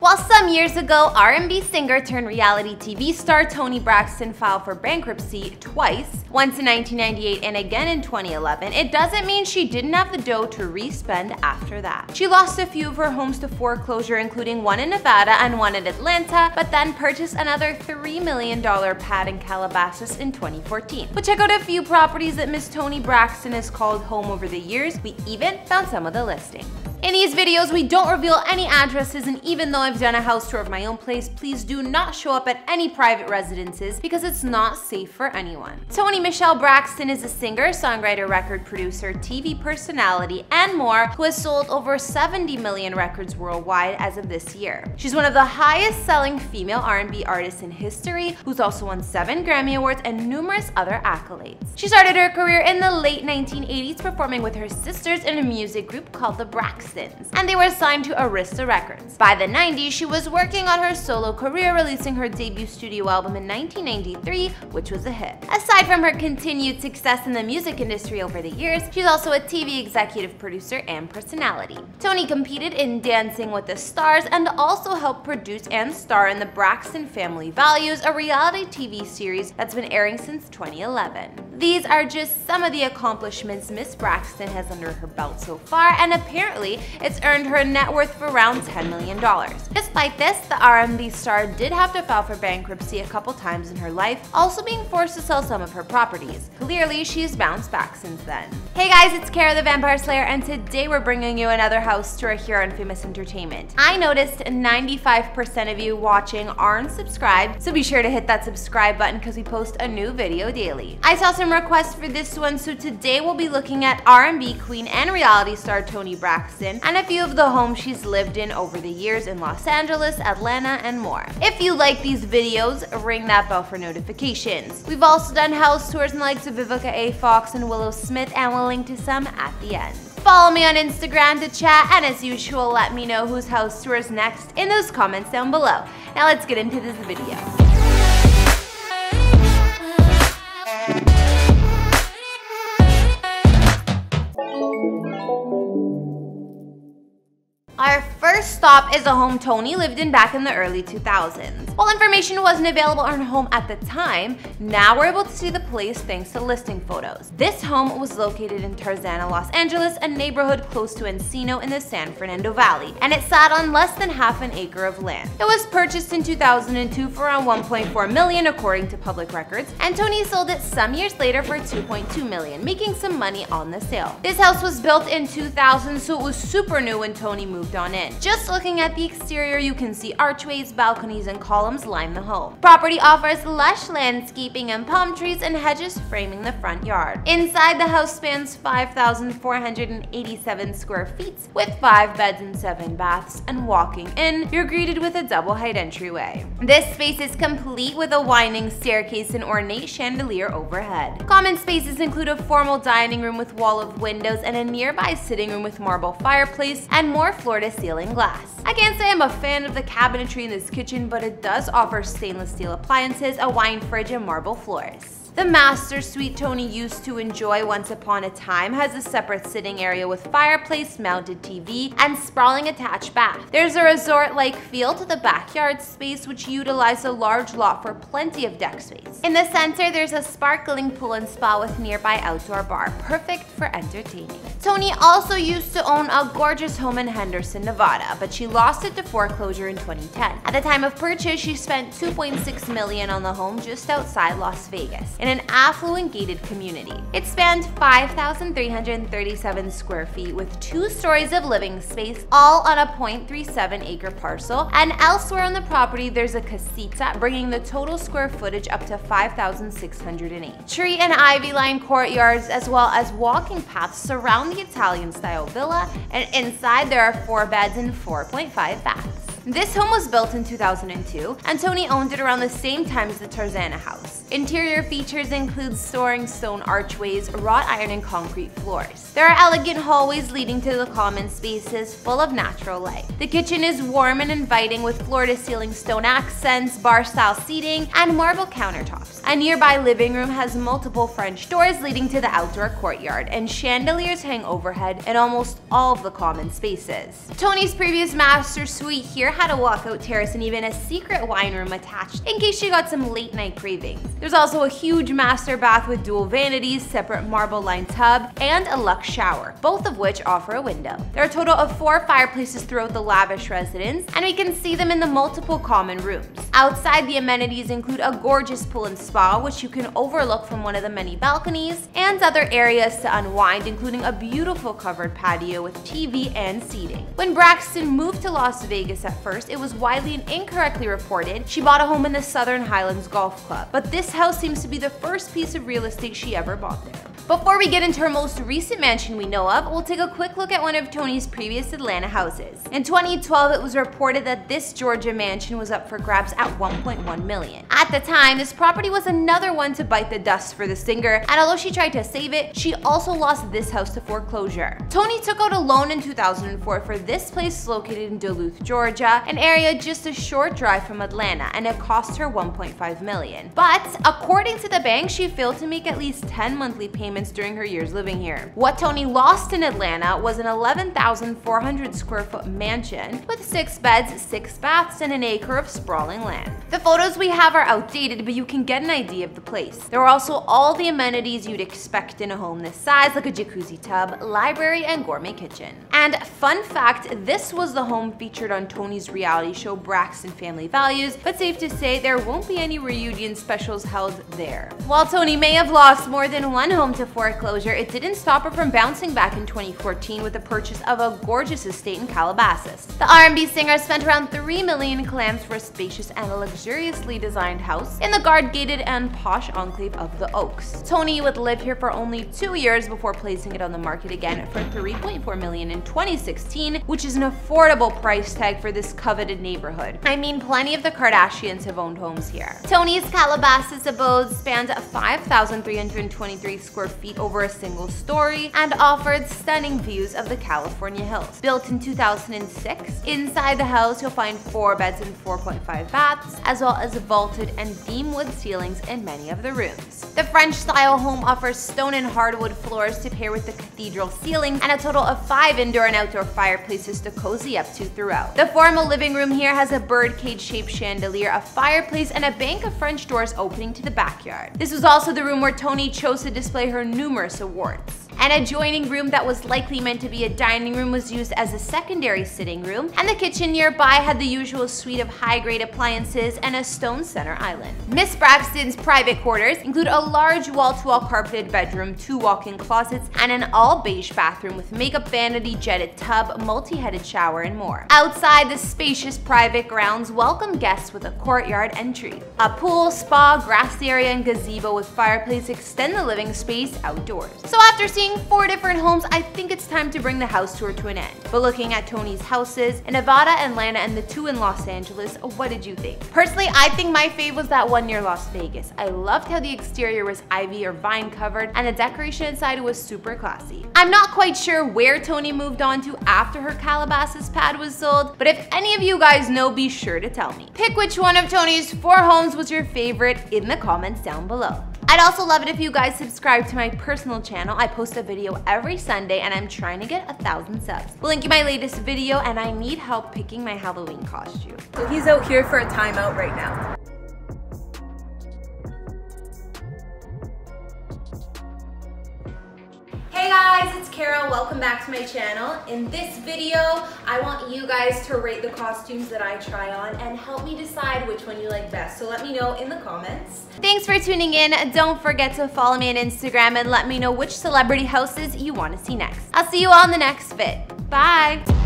While some years ago, R&B singer turned reality TV star Toni Braxton filed for bankruptcy twice, once in 1998 and again in 2011, it doesn't mean she didn't have the dough to re-spend after that. She lost a few of her homes to foreclosure, including one in Nevada and one in Atlanta, but then purchased another $3 million pad in Calabasas in 2014. But check out a few properties that Miss Toni Braxton has called home over the years. We even found some of the listings. In these videos, we don't reveal any addresses, and even though I've done a house tour of my own place, please do not show up at any private residences because it's not safe for anyone. Toni Michelle Braxton is a singer, songwriter, record producer, TV personality, and more who has sold over 70 million records worldwide as of this year. She's one of the highest selling female R&B artists in history, who's also won 7 Grammy Awards and numerous other accolades. She started her career in the late 1980s performing with her sisters in a music group called the Braxtons, and they were signed to Arista Records. By the 90s, she was working on her solo career, releasing her debut studio album in 1993, which was a hit. Aside from her continued success in the music industry over the years, she's also a TV executive producer and personality. Toni competed in Dancing with the Stars and also helped produce and star in The Braxton Family Values, a reality TV series that's been airing since 2011. These are just some of the accomplishments Miss Braxton has under her belt so far, and apparently it's earned her a net worth of around $10 million. Despite this, the R&B star did have to file for bankruptcy a couple times in her life, also being forced to sell some of her properties. Clearly, she's bounced back since then. Hey guys, it's Kara the Vampire Slayer, and today we're bringing you another house tour here on Famous Entertainment. I noticed 95% of you watching aren't subscribed, so be sure to hit that subscribe button because we post a new video daily. I saw some requests for this one, so today we'll be looking at R&B queen and reality star Toni Braxton and a few of the homes she's lived in over the years in Los Angeles, Atlanta, and more. If you like these videos, ring that bell for notifications. We've also done house tours in the likes of Vivica A. Fox and Willow Smith, and we'll link to some at the end. Follow me on Instagram to chat, and as usual, let me know whose house tour is next in those comments down below. Now let's get into this video. Our first stop is a home Toni lived in back in the early 2000s. While information wasn't available on her home at the time, now we're able to see the place thanks to listing photos. This home was located in Tarzana, Los Angeles, a neighborhood close to Encino in the San Fernando Valley, and it sat on less than half an acre of land. It was purchased in 2002 for around $1.4 million according to public records, and Toni sold it some years later for $2.2 million, making some money on the sale. This house was built in 2000, so it was super new when Toni moved on in. Just looking at the exterior, you can see archways, balconies, and columns line the home. Property offers lush landscaping and palm trees and hedges framing the front yard. Inside, the house spans 5,487 square feet with 5 beds and 7 baths, and walking in, you're greeted with a double height entryway. This space is complete with a winding staircase and ornate chandelier overhead. Common spaces include a formal dining room with wall of windows and a nearby sitting room with marble fireplace and more floor-to-ceiling glass. I can't say I'm a fan of the cabinetry in this kitchen, but it does offer stainless steel appliances, a wine fridge, and marble floors. The master suite Toni used to enjoy once upon a time has a separate sitting area with fireplace, mounted TV, and sprawling attached bath. There's a resort-like feel to the backyard space, which utilized a large lot for plenty of deck space. In the center, there's a sparkling pool and spa with nearby outdoor bar, perfect for entertaining. Toni also used to own a gorgeous home in Henderson, Nevada, but she lost it to foreclosure in 2010. At the time of purchase, she spent $2.6 million on the home just outside Las Vegas, in an affluent gated community. It spanned 5,337 square feet with 2 stories of living space, all on a 0.37 acre parcel, and elsewhere on the property there's a casita, bringing the total square footage up to 5,608. Tree and ivy-lined courtyards as well as walking paths surround the Italian-style villa, and inside there are 4 beds and 4.5 baths. This home was built in 2002, and Toni owned it around the same time as the Tarzana house. Interior features include soaring stone archways, wrought iron and concrete floors. There are elegant hallways leading to the common spaces full of natural light. The kitchen is warm and inviting with floor-to-ceiling stone accents, bar-style seating, and marble countertops. A nearby living room has multiple French doors leading to the outdoor courtyard, and chandeliers hang overhead in almost all of the common spaces. Toni's previous master suite here had a walkout terrace and even a secret wine room attached in case she got some late night cravings. There's also a huge master bath with dual vanities, separate marble-lined tub, and a luxe shower, both of which offer a window. There are a total of 4 fireplaces throughout the lavish residence, and we can see them in the multiple common rooms. Outside, the amenities include a gorgeous pool and spa, which you can overlook from one of the many balconies, and other areas to unwind, including a beautiful covered patio with TV and seating. When Braxton moved to Las Vegas at first, it was widely and incorrectly reported she bought a home in the Southern Highlands Golf Club, but this house seems to be the first piece of real estate she ever bought there. Before we get into her most recent mansion we know of, we'll take a quick look at one of Toni's previous Atlanta houses. In 2012, it was reported that this Georgia mansion was up for grabs at $1.1 million. At the time, this property was another one to bite the dust for the singer, and although she tried to save it, she also lost this house to foreclosure. Toni took out a loan in 2004 for this place located in Duluth, Georgia, an area just a short drive from Atlanta, and it cost her $1.5 million. But according to the bank, she failed to make at least 10 monthly payments during her years living here. What Toni lost in Atlanta was an 11,400 square foot mansion with 6 beds, 6 baths, and an acre of sprawling land. The photos we have are outdated, but you can get an idea of the place. There are also all the amenities you'd expect in a home this size, like a jacuzzi tub, library, and gourmet kitchen. And fun fact, this was the home featured on Toni's reality show Braxton Family Values, but safe to say there won't be any reunion specials held there. While Toni may have lost more than one home to foreclosure, it didn't stop her from bouncing back in 2014 with the purchase of a gorgeous estate in Calabasas. The R&B singer spent around $3 million in clams for a spacious and luxuriously designed house in the guard-gated and posh enclave of the Oaks. Toni would live here for only 2 years before placing it on the market again for $3.4 million in 2016, which is an affordable price tag for this coveted neighborhood. I mean, plenty of the Kardashians have owned homes here. Toni's Calabasas abode spanned 5,323 square feet over a single story and offered stunning views of the California hills. Built in 2006, inside the house you'll find 4 beds and 4.5 baths, as well as vaulted and beam wood ceilings in many of the rooms. The French-style home offers stone and hardwood floors to pair with the cathedral ceiling, and a total of 5 indoor and outdoor fireplaces to cozy up to throughout. The formal living room here has a birdcage-shaped chandelier, a fireplace, and a bank of French doors opening to the backyard. This was also the room where Toni chose to display her numerous awards. An adjoining room that was likely meant to be a dining room was used as a secondary sitting room, and the kitchen nearby had the usual suite of high-grade appliances and a stone center island. Miss Braxton's private quarters include a large wall-to-wall carpeted bedroom, 2 walk-in closets, and an all-beige bathroom with makeup vanity, jetted tub, multi-headed shower, and more. Outside, the spacious private grounds welcome guests with a courtyard entry. A pool, spa, grassy area, and gazebo with fireplace extend the living space outdoors. So after seeing 4 different homes, I think it's time to bring the house tour to an end. But looking at Toni's houses in Nevada, Atlanta, and the 2 in Los Angeles, what did you think? Personally, I think my fave was that one near Las Vegas. I loved how the exterior was ivy or vine covered, and the decoration inside was super classy. I'm not quite sure where Toni moved on to after her Calabasas pad was sold, but if any of you guys know, be sure to tell me. Pick which one of Toni's 4 homes was your favorite in the comments down below. I'd also love it if you guys subscribe to my personal channel. I post a video every Sunday and I'm trying to get 1,000 subs. We'll link you my latest video, and I need help picking my Halloween costume. So he's out here for a timeout right now. Hey guys, it's Carol. Welcome back to my channel. In this video, I want you guys to rate the costumes that I try on and help me decide which one you like best. So let me know in the comments. Thanks for tuning in. Don't forget to follow me on Instagram and let me know which celebrity houses you want to see next. I'll see you all in the next vid. Bye!